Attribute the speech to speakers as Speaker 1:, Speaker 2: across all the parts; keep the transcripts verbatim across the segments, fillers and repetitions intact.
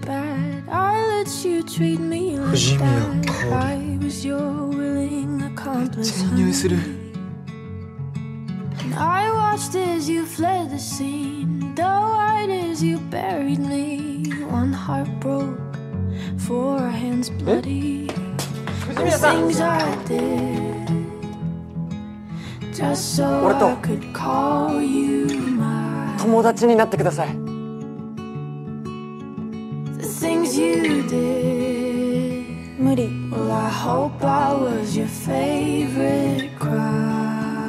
Speaker 1: 藤宮香織。めっちゃいい匂いする。
Speaker 2: I watched as you fled the scene, the white as you buried me. One heart broke, four hands bloody. The things I did, just so I could call you mine.
Speaker 1: 友達になってください。
Speaker 2: The things you did,
Speaker 3: 無理。
Speaker 2: well, I hope I was your favorite crime.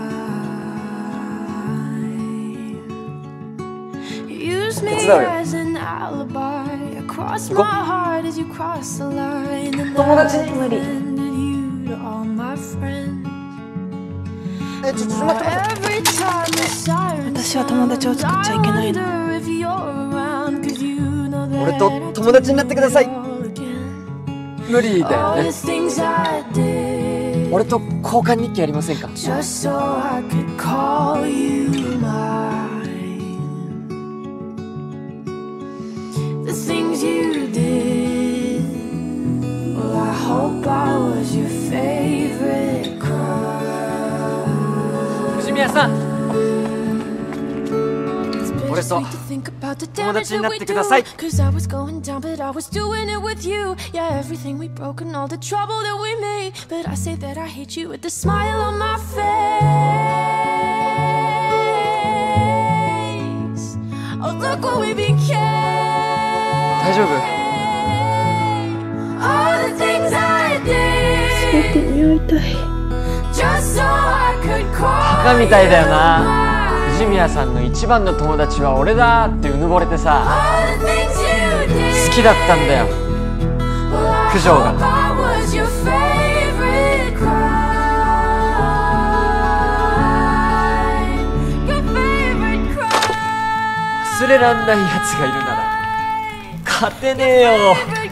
Speaker 2: Use me as an alibi. Across my heart as you cross the line. And I defended you to all my friends. Every time the sirens
Speaker 3: 私は友達を作っちゃいけないの。
Speaker 1: 俺と友達になってください。無理だよね。俺と交換日記やりませんか？
Speaker 2: Just so I could call you mine. The things you did, well, I hope I was your favorite crime.
Speaker 1: 藤宮さん、俺と友達になってください。
Speaker 2: Cause I was going down, but I was doing it with you. Yeah, everything we broke and all the trouble that we made. But I say that I hate you with the smile on my face. Oh, look what we became.
Speaker 1: 大丈夫？
Speaker 2: All the things I
Speaker 3: 全て
Speaker 2: did,
Speaker 3: 匂いたい。
Speaker 2: just so I could call
Speaker 1: バカみたいだよ
Speaker 2: you
Speaker 1: な。
Speaker 2: mine.
Speaker 1: 藤宮さんの一番の友達は俺だってうぬぼれてさ、
Speaker 2: All the things you did,
Speaker 1: 好きだったんだよ。
Speaker 2: well, I
Speaker 1: 九条
Speaker 2: hope
Speaker 1: が。
Speaker 2: I was your favorite crime. Your favorite crime.
Speaker 1: 忘れらんない奴がいるなら勝てねえよ。